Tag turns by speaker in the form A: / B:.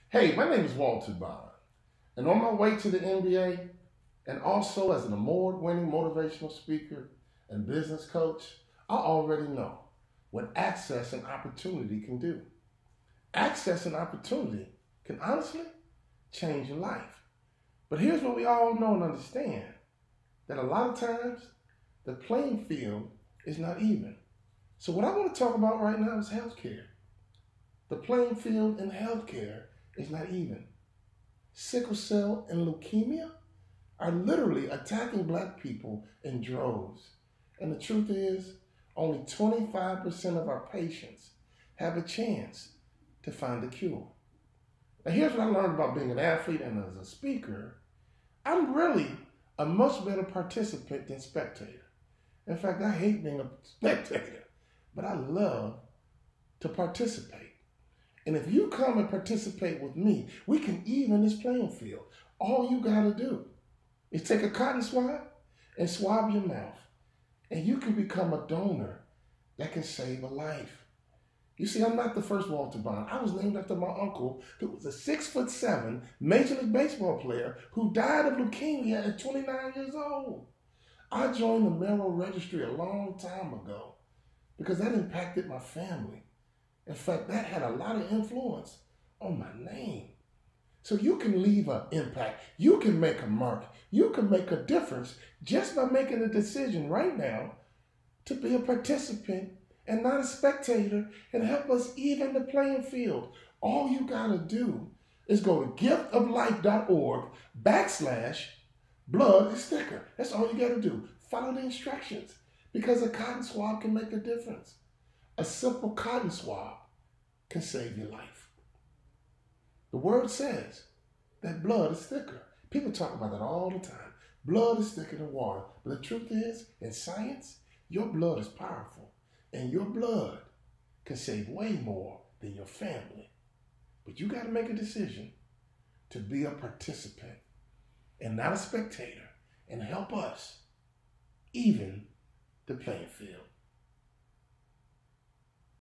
A: Hey, my name is Walter Bond, and on my way to the NBA, and also as an award-winning motivational speaker and business coach, I already know what access and opportunity can do. Access and opportunity can honestly change your life. But here's what we all know and understand, that a lot of times the playing field is not even. So what I want to talk about right now is healthcare. The playing field in healthcare is not even. Sickle cell and leukemia are literally attacking black people in droves. And the truth is, only 25% of our patients have a chance to find a cure. Now, here's what I learned about being an athlete and as a speaker. I'm really a much better participant than spectator. In fact, I hate being a spectator, but I love to participate. And if you come and participate with me, we can even this playing field. All you got to do is take a cotton swab and swab your mouth, and you can become a donor that can save a life. You see, I'm not the first Walter Bond. I was named after my uncle, who was a 6'7" Major League Baseball player who died of leukemia at 29 years old. I joined the Mayoral Registry a long time ago because that impacted my family. In fact, that had a lot of influence on my name. So you can leave an impact. You can make a mark. You can make a difference just by making a decision right now to be a participant and not a spectator and help us even the playing field. All you got to do is go to giftoflife.org/blood is thicker. That's all you got to do. Follow the instructions because a cotton swab can make a difference. A simple cotton swab can save your life. The word says that blood is thicker. People talk about that all the time. Blood is thicker than water. But the truth is, in science, your blood is powerful. And your blood can save way more than your family. But you got to make a decision to be a participant and not a spectator and help us even the playing field.